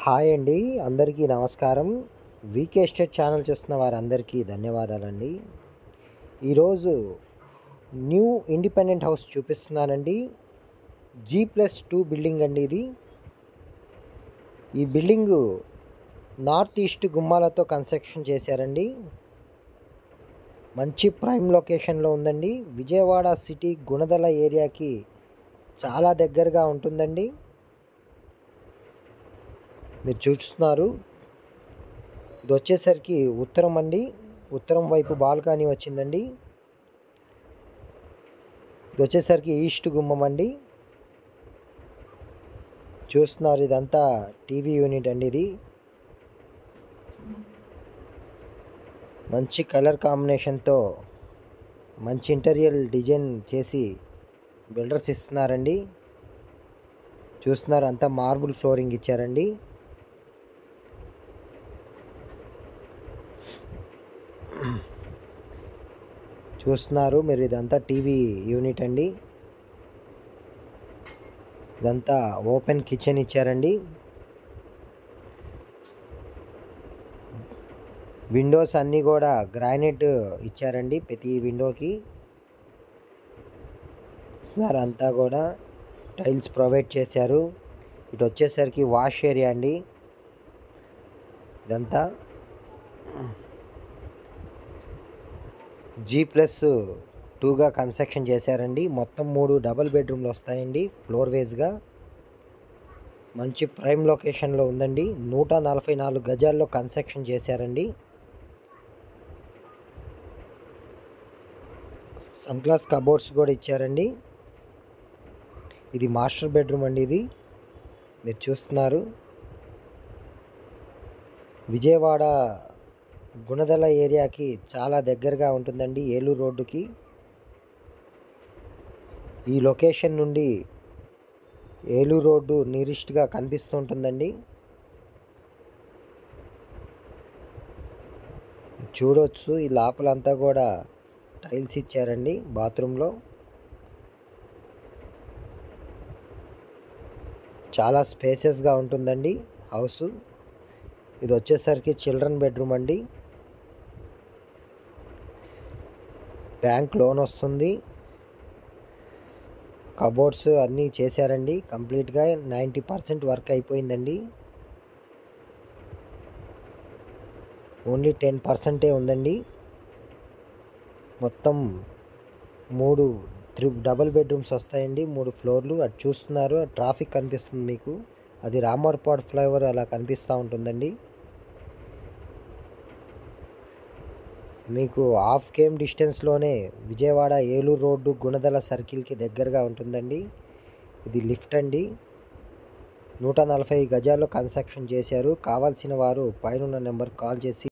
Hi అండి. అందరికీ నమస్కారం. వీకే ఎస్టేట్ ఛానల్ చూస్తున్న వారందరికీ ధన్యవాదాలండి. ఈరోజు న్యూ ఇండిపెండెంట్ హౌస్ చూపిస్తున్నానండి. G+2 బిల్డింగ్ అండి ఇది. ఈ బిల్డింగు నార్త్ ఈస్ట్ గుమ్మాలతో కన్స్ట్రక్షన్ చేశారండి. మంచి ప్రైమ్ లొకేషన్లో ఉందండి. విజయవాడ సిటీ గుణదల ఏరియాకి చాలా దగ్గరగా ఉంటుందండి. మీరు చూస్తున్నారు, ఇది వచ్చేసరికి ఉత్తరం అండి. ఉత్తరం వైపు బాల్కనీ వచ్చిందండి. ఇది వచ్చేసరికి ఈస్ట్ గుమ్మం అండి. చూస్తున్నారు, ఇదంతా టీవీ యూనిట్ అండి. ఇది మంచి కలర్ కాంబినేషన్తో మంచి ఇంటీరియర్ డిజైన్ చేసి బిల్డర్స్ ఇస్తున్నారండి. చూస్తున్నారు, అంతా మార్బుల్ ఫ్లోరింగ్ ఇచ్చారండి. చూస్తున్నారు మీరు, ఇదంతా టీవీ యూనిట్ అండి. ఇదంతా ఓపెన్ కిచెన్ ఇచ్చారండి. విండోస్ అన్నీ కూడా గ్రానైట్ ఇచ్చారండి ప్రతి విండోకి. అంతా కూడా టైల్స్ ప్రొవైడ్ చేశారు. ఇటు వచ్చేసరికి వాష్ ఏరియా అండి. ఇదంతా G+2గా కన్స్ట్రక్షన్ చేశారండి. మొత్తం 3 డబుల్ బెడ్రూమ్లు వస్తాయండి ఫ్లోర్ వేస్గా. మంచి ప్రైమ్ లొకేషన్లో ఉందండి. 144 గజాల్లో కన్స్ట్రక్షన్ చేశారండి. సన్ గ్లాస్ కబోర్డ్స్ కూడా ఇచ్చారండి. ఇది మాస్టర్ బెడ్రూమ్ అండి. ఇది మీరు చూస్తున్నారు, విజయవాడ గుణదల ఏరియాకి చాలా దగ్గరగా ఉంటుందండి, ఏలూరు రోడ్డుకి. ఈ లొకేషన్ నుండి ఏలూరు రోడ్డు నియరెస్ట్గా కనిపిస్తూ ఉంటుందండి. చూడొచ్చు, ఈ లోపలంతా కూడా టైల్స్ ఇచ్చారండి. బాత్రూంలో చాలా స్పేసెస్గా ఉంటుందండి హౌస్. ఇది వచ్చేసరికి చిల్డ్రన్ బెడ్రూమ్ అండి. బ్యాంక్ లోన్ వస్తుంది. కబోర్డ్స్ అన్నీ చేశారండి. కంప్లీట్గా 90% వర్క్ అయిపోయిందండి. ఓన్లీ 10% ఉందండి. మొత్తం 3 డబుల్ బెడ్రూమ్స్ వస్తాయండి, 3 ఫ్లోర్లు. అటు చూస్తున్నారు, ట్రాఫిక్ కనిపిస్తుంది మీకు. అది రామర్పాడ్ ఫ్లైఓవర్ అలా కనిపిస్తూ ఉంటుందండి. మీకు హాఫ్ కేమ్ డిస్టెన్స్లోనే విజయవాడ ఏలూరు రోడ్డు గుణదల సర్కిల్కి దగ్గరగా ఉంటుందండి. ఇది లిఫ్ట్ అండి. 140 గజాల్లో కన్స్ట్రక్షన్ చేశారు. కావాల్సిన వారు పైన నెంబర్ కాల్ చేసి